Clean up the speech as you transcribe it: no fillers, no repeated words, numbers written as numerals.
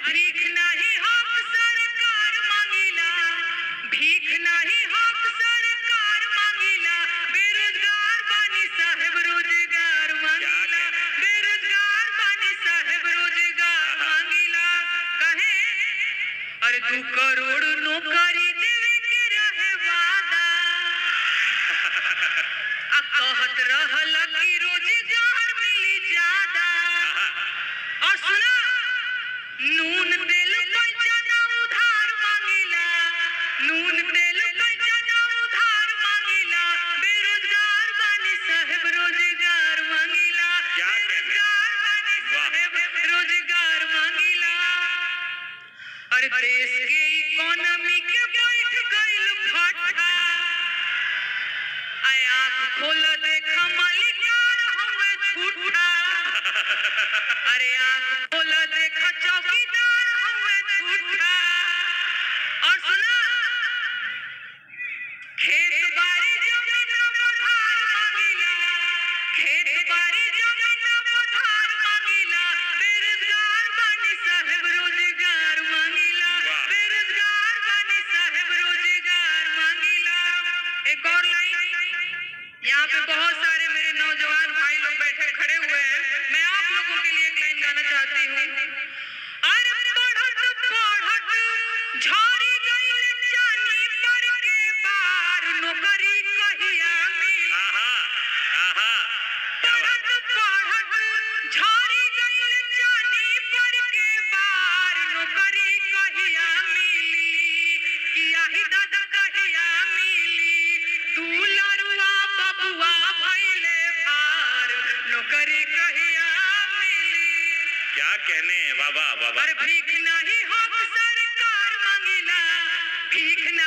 भीख नहीं हक सरकार मांगिला, भीख नहीं हक सरकार मांगिला, बेरोजगार बानी साहेब रोजगार मांगिला, बेरोजगार बानी साहेब रोजगार मांगिला। कहे अरे 2 करोड़ नौकरी देवे के रहे वादा, आ कहत रहल कि रोजगार मिली ज्यादा। और सुना नून तेल पैसा ना उधार मांगिला, नून तेल पैसा ना उधार मांगिला, बेरोजगार बानी साहेब रोजगार मांगिला, बेरोजगार बानी साहेब रोजगार मांगिला। अरे देश के इकोनॉमी के बैठ गइल फटा, आय आँख खोल देखा मालिकार हमें झूठा, अरे आँख खोल देखा चौकीदार हमें झूठा। और सुना खेत बाड़ी जमीन उधार मांगिला, खेत बाड़ी जमीन उधार मांगिला, बेरोजगार बानी साहेब रोजगार मांगिला, बेरोजगार बानी साहेब रोजगार मांगिला। एक और लाइन, यहाँ पे बहुत सारे मेरे नौजवान भाई लोग बैठे खड़े हुए हैं, मैं आप लोगों के लिए एक लाइन गाना चाहती हूँ। अरे पढ़त पढ़त झाड़ी गइल चानी पर के बार, नौकरी कहिया मिली। पढ़त पढ़त झाड़ी गइल चानी पर के बार, नौकरी कहिया मिली, किया ही दादा कहिया मिली, दुलरुआ बबुआ भइले भार, नौकरी कहिया मिली। क्या कहने बाबा बाबा। अरे भीख नहीं हक सरकार मांगिला, भीख